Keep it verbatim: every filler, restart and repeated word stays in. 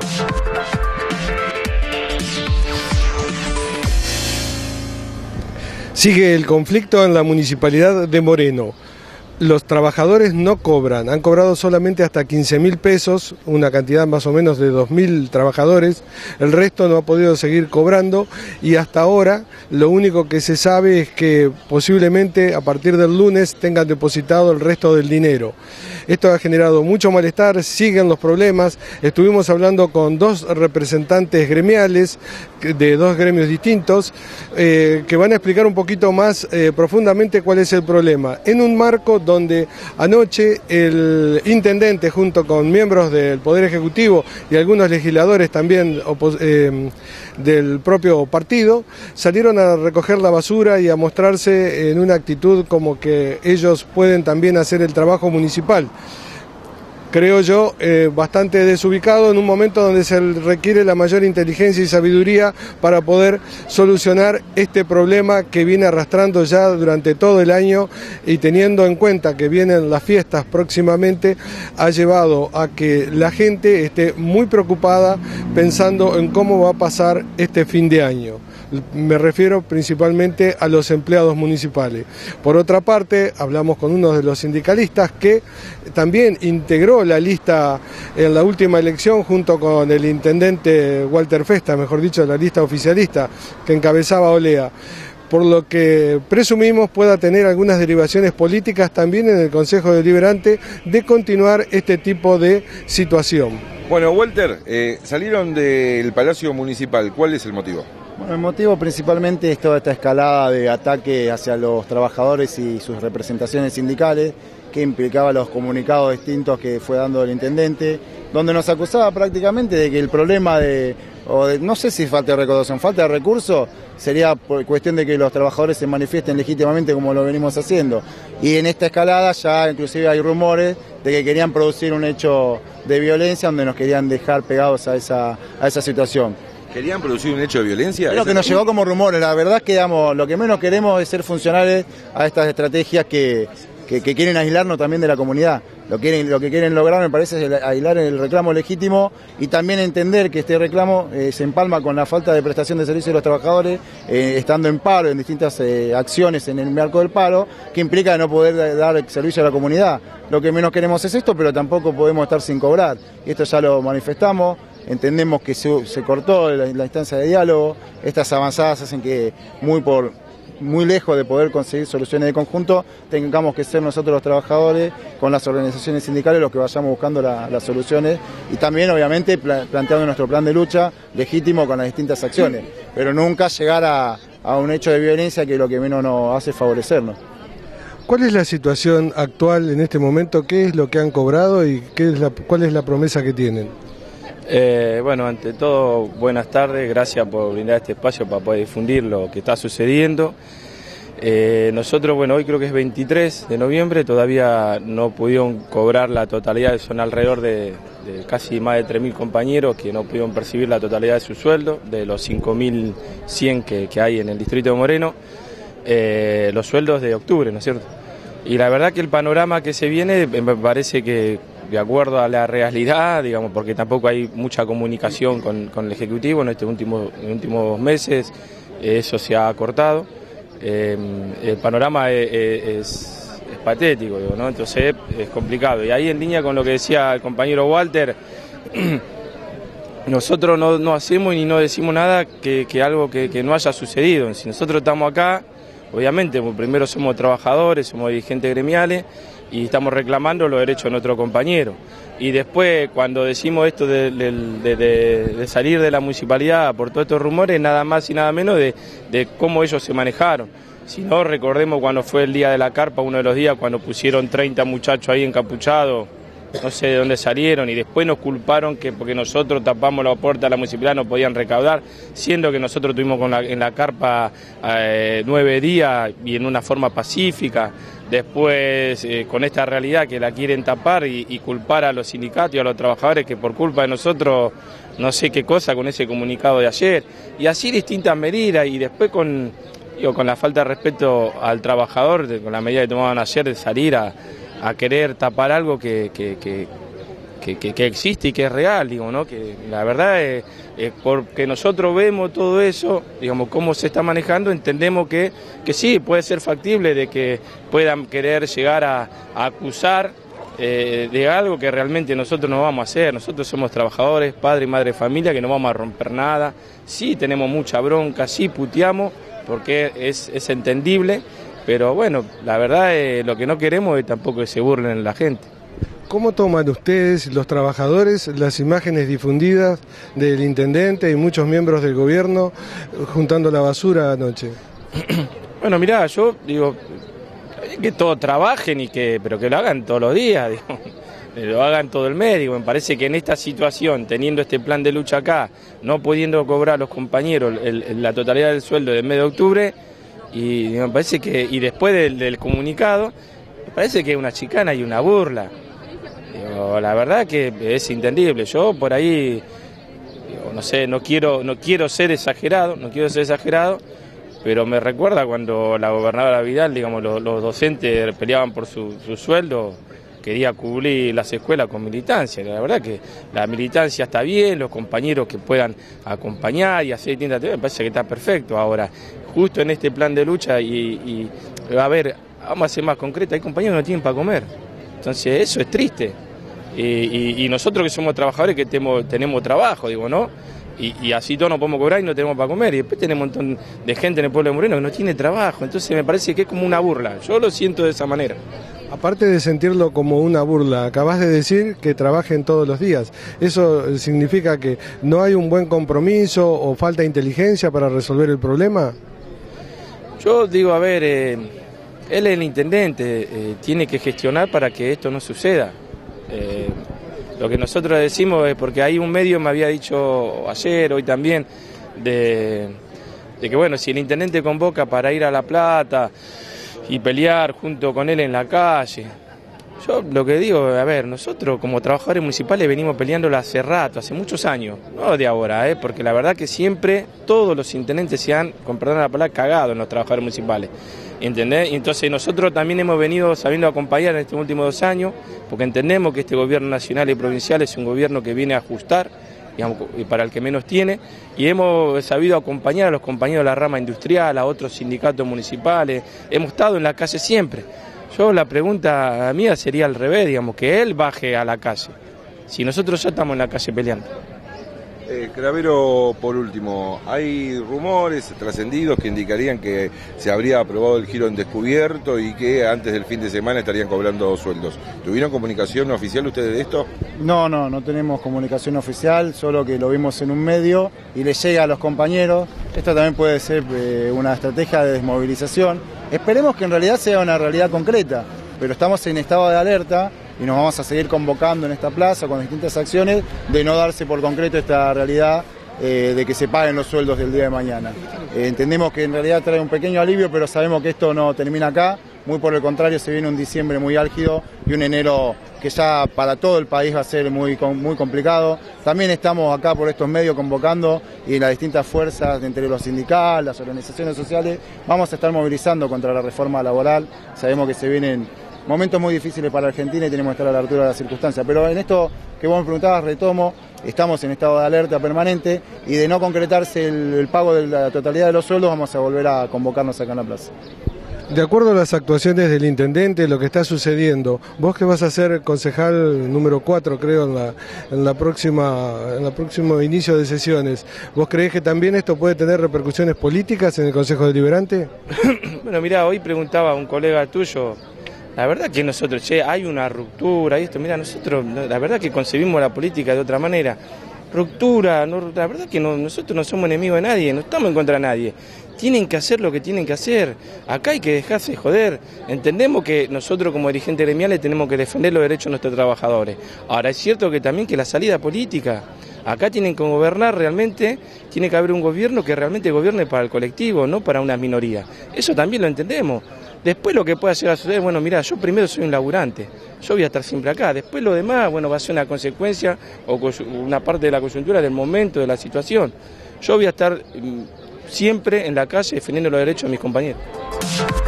Sigue el conflicto en la municipalidad de Moreno. Los trabajadores no cobran, han cobrado solamente hasta quince mil pesos, una cantidad más o menos de dos mil trabajadores, el resto no ha podido seguir cobrando y hasta ahora lo único que se sabe es que posiblemente a partir del lunes tengan depositado el resto del dinero. Esto ha generado mucho malestar, siguen los problemas, estuvimos hablando con dos representantes gremiales de dos gremios distintos eh, que van a explicar un poquito más eh, profundamente cuál es el problema, en un marco donde anoche el intendente junto con miembros del Poder Ejecutivo y algunos legisladores también eh, del propio partido salieron a recoger la basura y a mostrarse en una actitud como que ellos pueden también hacer el trabajo municipal. Creo yo, eh, bastante desubicado en un momento donde se requiere la mayor inteligencia y sabiduría para poder solucionar este problema que viene arrastrando ya durante todo el año y teniendo en cuenta que vienen las fiestas próximamente, ha llevado a que la gente esté muy preocupada pensando en cómo va a pasar este fin de año. Me refiero principalmente a los empleados municipales. Por otra parte, hablamos con uno de los sindicalistas que también integró la lista en la última elección junto con el intendente Walter Festa, mejor dicho, la lista oficialista que encabezaba Olea, por lo que presumimos pueda tener algunas derivaciones políticas también en el Consejo Deliberante de continuar este tipo de situación. Bueno, Walter, eh, salieron del Palacio Municipal, ¿cuál es el motivo? Bueno, el motivo principalmente es toda esta escalada de ataque hacia los trabajadores y sus representaciones sindicales, que implicaba los comunicados distintos que fue dando el intendente, donde nos acusaba prácticamente de que el problema de, o de no sé si falta de recaudación, falta de recursos, sería por cuestión de que los trabajadores se manifiesten legítimamente como lo venimos haciendo. Y en esta escalada ya inclusive hay rumores de que querían producir un hecho de violencia donde nos querían dejar pegados a esa, a esa situación. ¿Querían producir un hecho de violencia? Es lo que nos llegó como rumores. La verdad es que digamos, lo que menos queremos es ser funcionales a estas estrategias que, que, que quieren aislarnos también de la comunidad. Lo, quieren, lo que quieren lograr, me parece, es aislar el reclamo legítimo y también entender que este reclamo eh, se empalma con la falta de prestación de servicios de los trabajadores, eh, estando en paro, en distintas eh, acciones en el marco del paro, que implica no poder dar servicio a la comunidad. Lo que menos queremos es esto, pero tampoco podemos estar sin cobrar. Y esto ya lo manifestamos. Entendemos que se, se cortó la, la instancia de diálogo, estas avanzadas hacen que muy por muy lejos de poder conseguir soluciones de conjunto, tengamos que ser nosotros los trabajadores con las organizaciones sindicales los que vayamos buscando la, las soluciones y también obviamente pla, planteando nuestro plan de lucha legítimo con las distintas acciones, pero nunca llegar a, a un hecho de violencia que lo que menos nos hace favorecernos. ¿Cuál es la situación actual en este momento? ¿Qué es lo que han cobrado y qué es la, cuál es la promesa que tienen? Eh, bueno, ante todo, buenas tardes, gracias por brindar este espacio para poder difundir lo que está sucediendo. Eh, nosotros, bueno, hoy creo que es veintitrés de noviembre, todavía no pudieron cobrar la totalidad, son alrededor de, de casi más de tres mil compañeros que no pudieron percibir la totalidad de su sueldo, de los cinco mil cien que, que hay en el distrito de Moreno, eh, los sueldos de octubre, ¿no es cierto? Y la verdad que el panorama que se viene me parece que de acuerdo a la realidad, digamos, porque tampoco hay mucha comunicación con, con el Ejecutivo en estos últimos, en últimos meses, eso se ha cortado, eh, el panorama es, es, es patético, digo, ¿no? Entonces es complicado. Y ahí en línea con lo que decía el compañero Walter, nosotros no, no hacemos ni no decimos nada que, que algo que, que no haya sucedido. Si nosotros estamos acá, obviamente, primero somos trabajadores, somos dirigentes gremiales, y estamos reclamando los derechos de nuestro compañero. Y después, cuando decimos esto de, de, de, de salir de la municipalidad por todos estos rumores, nada más y nada menos de, de cómo ellos se manejaron. Si no, recordemos cuando fue el día de la carpa, uno de los días cuando pusieron treinta muchachos ahí encapuchados, no sé de dónde salieron, y después nos culparon que porque nosotros tapamos la puerta de la municipalidad no podían recaudar, siendo que nosotros tuvimos con la, en la carpa eh, nueve días y en una forma pacífica. Después, eh, con esta realidad que la quieren tapar y, y culpar a los sindicatos y a los trabajadores que por culpa de nosotros, no sé qué cosa con ese comunicado de ayer, y así distintas medidas, y después con, digo, con la falta de respeto al trabajador, de, con la medida que tomaban ayer de salir a, a querer tapar algo que, que, que, que, que, que existe y que es real, digo, ¿no? Que la verdad es, es porque nosotros vemos todo eso, digamos, cómo se está manejando, entendemos que, que sí, puede ser factible de que puedan querer llegar a, a acusar eh, de algo que realmente nosotros no vamos a hacer. Nosotros somos trabajadores, padre y madre de familia, que no vamos a romper nada. Sí tenemos mucha bronca, sí puteamos, porque es, es entendible, pero bueno, la verdad es, lo que no queremos es tampoco que se burlen la gente. ¿Cómo toman ustedes, los trabajadores, las imágenes difundidas del intendente y muchos miembros del gobierno juntando la basura anoche? Bueno, mirá, yo digo que todos trabajen, y que, pero que lo hagan todos los días, digo, lo hagan todo el mes. Digo, me parece que en esta situación, teniendo este plan de lucha acá, no pudiendo cobrar a los compañeros el, el, la totalidad del sueldo del mes de octubre, y digo, me parece que, y después del, del comunicado, me parece que es una chicana y una burla. Digo, la verdad que es entendible. Yo por ahí, digo, no sé, no quiero, no quiero ser exagerado, no quiero ser exagerado, pero me recuerda cuando la gobernadora Vidal, digamos, los, los docentes peleaban por su, su sueldo, quería cubrir las escuelas con militancia. La verdad que la militancia está bien, los compañeros que puedan acompañar y hacer distintas actividades, me parece que está perfecto. Ahora, justo en este plan de lucha, y, y a ver, vamos a ser más concretos, hay compañeros que no tienen para comer. Entonces eso es triste, y, y, y nosotros que somos trabajadores que tenemos, tenemos trabajo, digo, ¿no? Y, y así todos no podemos cobrar y no tenemos para comer, y después tenemos un montón de gente en el pueblo de Moreno que no tiene trabajo, entonces me parece que es como una burla, yo lo siento de esa manera. Aparte de sentirlo como una burla, acabas de decir que trabajen todos los días. ¿Eso significa que no hay un buen compromiso o falta inteligencia para resolver el problema? Yo digo, a ver... Eh, Él es el intendente, eh, tiene que gestionar para que esto no suceda. Eh, lo que nosotros decimos es porque hay un medio, me había dicho ayer, hoy también, de, de que bueno, si el intendente convoca para ir a La Plata y pelear junto con él en la calle. Yo lo que digo, a ver, nosotros como trabajadores municipales venimos peleándola hace rato, hace muchos años, no de ahora, eh, porque la verdad que siempre todos los intendentes se han, con perdón la palabra, cagado en los trabajadores municipales. ¿Entendés? Y entonces nosotros también hemos venido sabiendo acompañar en estos últimos dos años, porque entendemos que este gobierno nacional y provincial es un gobierno que viene a ajustar, digamos, para el que menos tiene, y hemos sabido acompañar a los compañeros de la rama industrial, a otros sindicatos municipales, hemos estado en la calle siempre. Yo la pregunta mía sería al revés, digamos, que él baje a la calle, si nosotros ya estamos en la calle peleando. Eh, Cravero, por último, hay rumores trascendidos que indicarían que se habría aprobado el giro en descubierto y que antes del fin de semana estarían cobrando sueldos. ¿Tuvieron comunicación oficial ustedes de esto? No, no, no tenemos comunicación oficial, solo que lo vimos en un medio y le llega a los compañeros. Esto también puede ser eh, una estrategia de desmovilización. Esperemos que en realidad sea una realidad concreta, pero estamos en estado de alerta y nos vamos a seguir convocando en esta plaza con distintas acciones de no darse por concreto esta realidad eh, de que se paguen los sueldos del día de mañana. Eh, entendemos que en realidad trae un pequeño alivio, pero sabemos que esto no termina acá, muy por el contrario, se viene un diciembre muy álgido y un enero que ya para todo el país va a ser muy, muy complicado. También estamos acá por estos medios convocando y las distintas fuerzas entre los sindicales, las organizaciones sociales, vamos a estar movilizando contra la reforma laboral. Sabemos que se vienen momentos muy difíciles para Argentina y tenemos que estar a la altura de las circunstancias. Pero en esto que vos me preguntabas, retomo, estamos en estado de alerta permanente y de no concretarse el, el pago de la totalidad de los sueldos vamos a volver a convocarnos acá en la plaza. De acuerdo a las actuaciones del intendente, lo que está sucediendo, vos que vas a ser concejal número cuatro, creo, en la, en la próxima, en el próximo inicio de sesiones, ¿vos creés que también esto puede tener repercusiones políticas en el Consejo Deliberante? Bueno, mirá, hoy preguntaba a un colega tuyo, la verdad que nosotros, che, hay una ruptura y esto, mira, nosotros, la verdad que concebimos la política de otra manera. Ruptura, no, la verdad que no, nosotros no somos enemigos de nadie, no estamos en contra de nadie. Tienen que hacer lo que tienen que hacer. Acá hay que dejarse joder. Entendemos que nosotros como dirigentes gremiales tenemos que defender los derechos de nuestros trabajadores. Ahora es cierto que también que la salida política, acá tienen que gobernar realmente, tiene que haber un gobierno que realmente gobierne para el colectivo, no para una minoría. Eso también lo entendemos. Después lo que pueda llegar a suceder, bueno, mira, yo primero soy un laburante, yo voy a estar siempre acá, después lo demás, bueno, va a ser una consecuencia o una parte de la coyuntura del momento, de la situación. Yo voy a estar siempre en la calle defendiendo los derechos de mis compañeros.